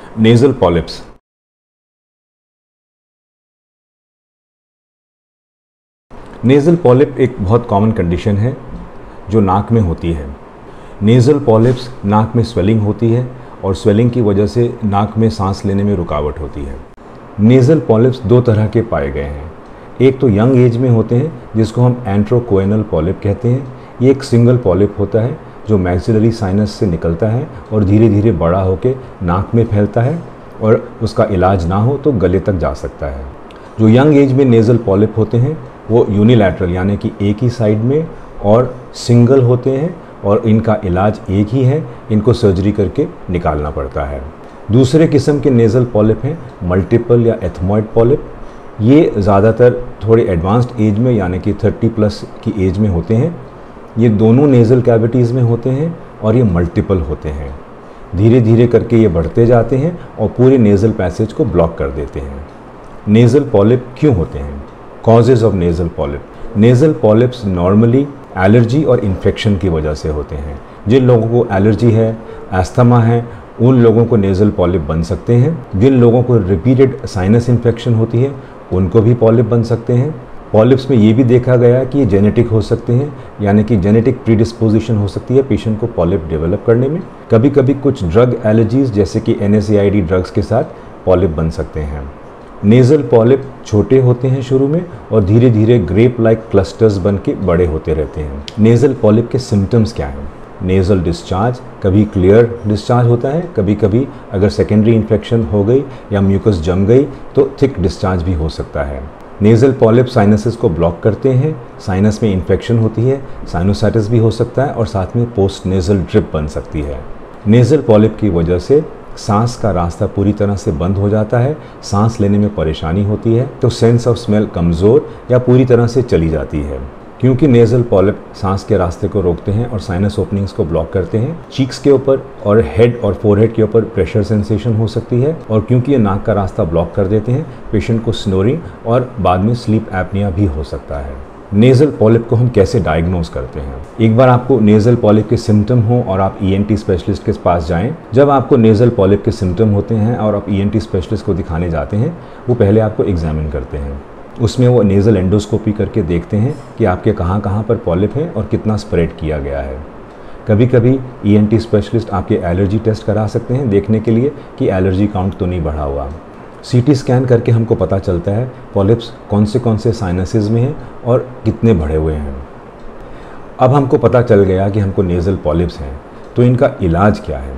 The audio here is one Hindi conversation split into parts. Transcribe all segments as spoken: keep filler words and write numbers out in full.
Nasal polyps. नेजल पॉलिप एक बहुत कॉमन कंडीशन है जो नाक में होती है। नेजल पॉलिप्स नाक में स्वेलिंग होती है और स्वेलिंग की वजह से नाक में सांस लेने में रुकावट होती है। नेजल पॉलिप्स दो तरह के पाए गए हैं। एक तो यंग एज में होते हैं जिसको हम एंट्रोकोएनल पॉलिप कहते हैं। ये एक सिंगल पॉलिप होता है जो मैक्सिलरी साइनस से निकलता है और धीरे धीरे बड़ा होकर नाक में फैलता है और उसका इलाज ना हो तो गले तक जा सकता है। जो यंग एज में नेजल पॉलिप होते हैं वो यूनिलैटरल यानी कि एक ही साइड में और सिंगल होते हैं और इनका इलाज एक ही है, इनको सर्जरी करके निकालना पड़ता है। दूसरे किस्म के नेज़ल पॉलिप हैं मल्टीपल या एथमॉइड पॉलिप। ये ज़्यादातर थोड़े एडवांस्ड एज में यानी कि तीस प्लस की एज में होते हैं। ये दोनों नेज़ल कैविटीज़ में होते हैं और ये मल्टीपल होते हैं। धीरे धीरे करके ये बढ़ते जाते हैं और पूरे नेज़ल पैसेज को ब्लॉक कर देते हैं। नेज़ल पॉलिप क्यों होते हैं? Causes of nasal polyp. Nasal polyps normally allergy और इन्फेक्शन की वजह से होते हैं। जिन लोगों को एलर्जी है, अस्थमा है, उन लोगों को नेज़ल पॉलिप बन सकते हैं। जिन लोगों को रिपीटेड साइनस इन्फेक्शन होती है उनको भी पॉलिप बन सकते हैं। पॉलिप्स में ये भी देखा गया कि ये जेनेटिक हो सकते हैं, यानी कि जेनेटिक प्रीडिस्पोजिशन हो सकती है पेशेंट को पॉलिप डेवलप करने में। कभी कभी कुछ ड्रग एलर्जीज जैसे कि N A C I D drugs के साथ पॉलिप बन सकते हैं। नेज़ल पॉलिप छोटे होते हैं शुरू में और धीरे धीरे ग्रेप लाइक क्लस्टर्स बन के बड़े होते रहते हैं। नेज़ल पॉलिप के सिम्टम्स क्या हैं? नेज़ल डिस्चार्ज, कभी क्लियर डिस्चार्ज होता है, कभी कभी अगर सेकेंडरी इन्फेक्शन हो गई या म्यूकस जम गई तो थिक डिस्चार्ज भी हो सकता है। नेज़ल पॉलिप साइनसेस को ब्लॉक करते हैं, साइनस में इन्फेक्शन होती है, साइनोसाइटिस भी हो सकता है और साथ में पोस्ट नेज़ल ड्रिप बन सकती है। नेज़ल पॉलिप की वजह से सांस का रास्ता पूरी तरह से बंद हो जाता है, सांस लेने में परेशानी होती है, तो सेंस ऑफ स्मेल कमज़ोर या पूरी तरह से चली जाती है। क्योंकि नेज़ल पॉलिप सांस के रास्ते को रोकते हैं और साइनस ओपनिंग्स को ब्लॉक करते हैं, चीक्स के ऊपर और हेड और फोरहेड के ऊपर प्रेशर सेंसेशन हो सकती है और क्योंकि ये नाक का रास्ता ब्लॉक कर देते हैं पेशेंट को स्नोरिंग और बाद में स्लीप एपनिया भी हो सकता है। नेज़ल पॉलिप को हम कैसे डायग्नोज करते हैं? एक बार आपको नेज़ल पॉलिप के सिम्टम हो और आप ई एन टी स्पेशलिस्ट के पास जाएं। जब आपको नेज़ल पॉलिप के सिम्टम होते हैं और आप ई एन टी स्पेशलिस्ट को दिखाने जाते हैं, वो पहले आपको एग्जामिन करते हैं। उसमें वो नेज़ल एंडोस्कोपी करके देखते हैं कि आपके कहाँ कहाँ पर पॉलिप है और कितना स्प्रेड किया गया है। कभी कभी ई एन टी स्पेशलिस्ट आपके एलर्जी टेस्ट करा सकते हैं देखने के लिए कि एलर्जी काउंट तो नहीं बढ़ा हुआ। सी टी स्कैन करके हमको पता चलता है पॉलिप्स कौन से कौन से साइनसेस में हैं और कितने बढ़े हुए हैं। अब हमको पता चल गया कि हमको नेज़ल पॉलिप्स हैं, तो इनका इलाज क्या है?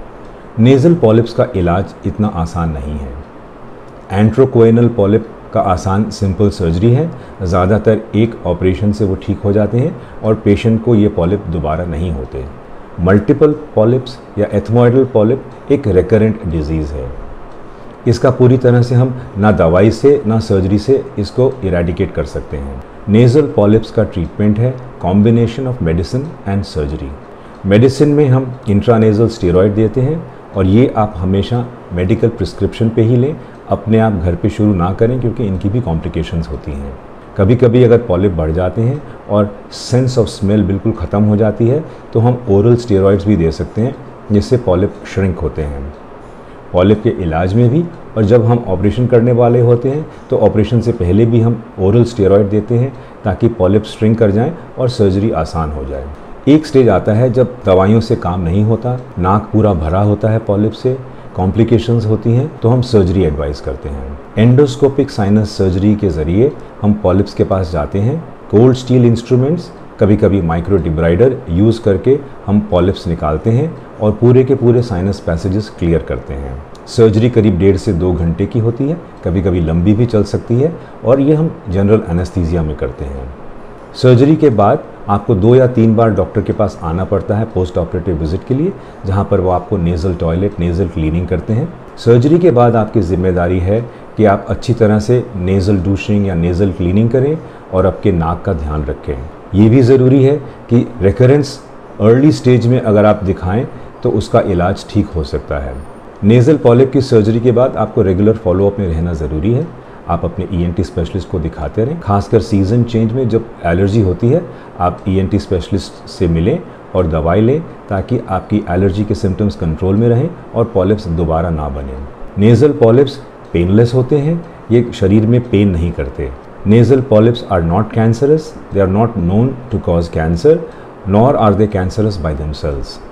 नेज़ल पॉलिप्स का इलाज इतना आसान नहीं है। एंट्रोकोएनल पॉलिप का आसान सिंपल सर्जरी है, ज़्यादातर एक ऑपरेशन से वो ठीक हो जाते हैं और पेशेंट को ये पॉलिप दोबारा नहीं होते। मल्टीपल पॉलिप्स या एथमॉइडल पॉलिप एक रिकरेंट डिजीज़ है। इसका पूरी तरह से हम ना दवाई से ना सर्जरी से इसको इरेडिकेट कर सकते हैं। नेज़ल पॉलिप्स का ट्रीटमेंट है combination of medicine and surgery. Medicine में हम इंट्रानेज़ल स्टेरॉयड देते हैं और ये आप हमेशा मेडिकल प्रिस्क्रिप्शन पे ही लें, अपने आप घर पे शुरू ना करें क्योंकि इनकी भी कॉम्प्लिकेशंस होती हैं। कभी कभी अगर पॉलिप बढ़ जाते हैं और सेंस ऑफ स्मेल बिल्कुल ख़त्म हो जाती है तो हम ओरल स्टेरॉइड्स भी दे सकते हैं जिससे पॉलिप श्रिंक होते हैं। पॉलिप के इलाज में भी और जब हम ऑपरेशन करने वाले होते हैं तो ऑपरेशन से पहले भी हम ओरल स्टेरॉइड देते हैं ताकि पॉलिप श्रिंक कर जाएं और सर्जरी आसान हो जाए। एक स्टेज आता है जब दवाइयों से काम नहीं होता, नाक पूरा भरा होता है पॉलिप से, कॉम्प्लिकेशंस होती हैं, तो हम सर्जरी एडवाइस करते हैं। एंडोस्कोपिक साइनस सर्जरी के ज़रिए हम पॉलिप्स के पास जाते हैं। कोल्ड स्टील इंस्ट्रूमेंट्स, कभी कभी माइक्रो डिब्राइडर यूज़ करके हम पॉलिप्स निकालते हैं और पूरे के पूरे साइनस पैसेजेस क्लियर करते हैं। सर्जरी करीब डेढ़ से दो घंटे की होती है, कभी कभी लंबी भी चल सकती है और ये हम जनरल एनेस्थीसिया में करते हैं। सर्जरी के बाद आपको दो या तीन बार डॉक्टर के पास आना पड़ता है पोस्ट ऑपरेटिव विजिट के लिए, जहाँ पर वो आपको नेज़ल टॉयलेट, नेज़ल क्लीनिंग करते हैं। सर्जरी के बाद आपकी जिम्मेदारी है कि आप अच्छी तरह से नेज़ल डूशिंग या नेज़ल क्लीनिंग करें और आपके नाक का ध्यान रखें। ये भी ज़रूरी है कि रिकरेंस अर्ली स्टेज में अगर आप दिखाएं तो उसका इलाज ठीक हो सकता है। नेज़ल पॉलिप की सर्जरी के बाद आपको रेगुलर फॉलोअप में रहना ज़रूरी है। आप अपने ई एन टी स्पेशलिस्ट को दिखाते रहें, खासकर सीज़न चेंज में जब एलर्जी होती है आप ई एन टी स्पेशलिस्ट से मिलें और दवाई लें ताकि आपकी एलर्जी के सिम्टम्स कंट्रोल में रहें और पॉलिप्स दोबारा ना बने। नेज़ल पॉलिप्स पेनलेस होते हैं, ये शरीर में पेन नहीं करते। Nasal polyps are not cancerous, they are not known to cause cancer, nor are they cancerous by themselves.